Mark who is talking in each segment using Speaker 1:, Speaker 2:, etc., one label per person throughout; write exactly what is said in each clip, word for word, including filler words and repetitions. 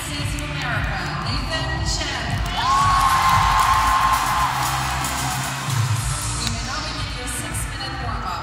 Speaker 1: States of America, Nathan Chen. You may now begin your six-minute warm-up.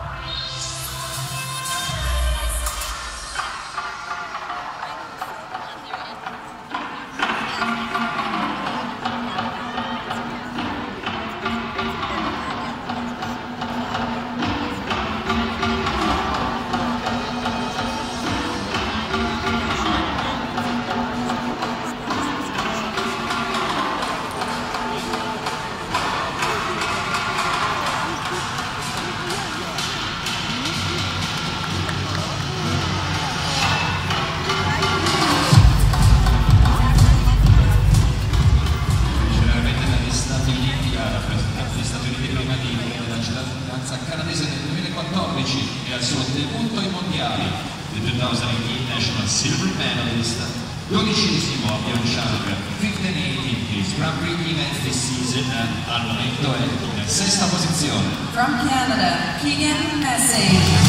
Speaker 2: Canadese nel duemilaquattordici e al suo debutto ai mondiali, the duemiladiciotto National Silver Medalist, dodicesimo a Pyeongchang, quindici in his Grand Prix event this season, al momento è in sesta posizione.
Speaker 1: From Canada, Keegan Messing.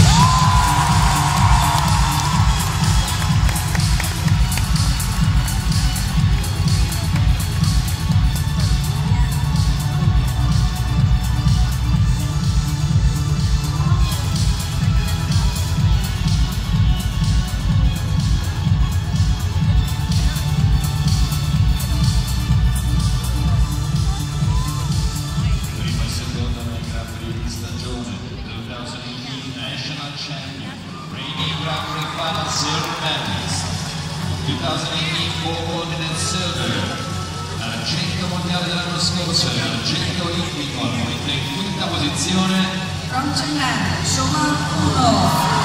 Speaker 2: Silver medalist, duemiladiciotto Four Continent Silver, argento mondiale dell'anno scorso e argento olimpico, al momento in quinta posizione.
Speaker 1: From Japan, Shoma Uno.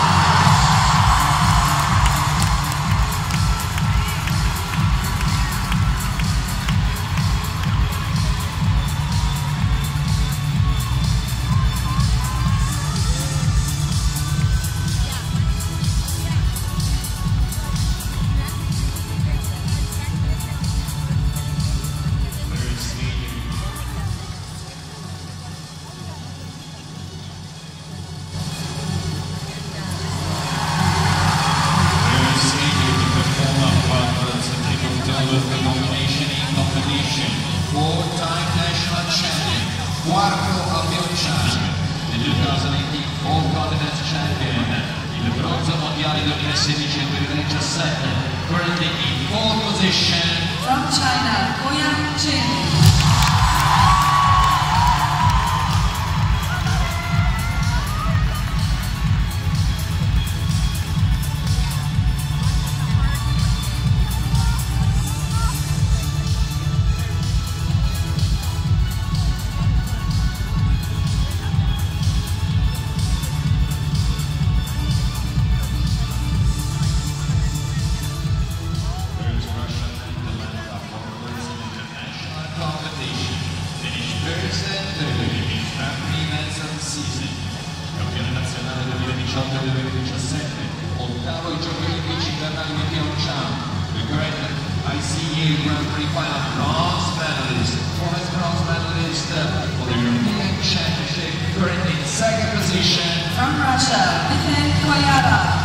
Speaker 2: Four-time national champion, quarto a Pyeongchang, nel duemiladiciotto All Continent Champion, il bronzo mondiale duemilasedici e duemiladiciassette, currently in pole position.
Speaker 1: From China, Boyang Jin.
Speaker 2: Campione nazionale duemiladiciotto e duemiladiciassette, ottavo ai Giochi Olimpici invernali di Pyeongchang, the great I C U Grand Prix final bronze medalist, fourth bronze medalist for the European Championship, currently in second position.
Speaker 1: From Russia, Mikhail Koyada.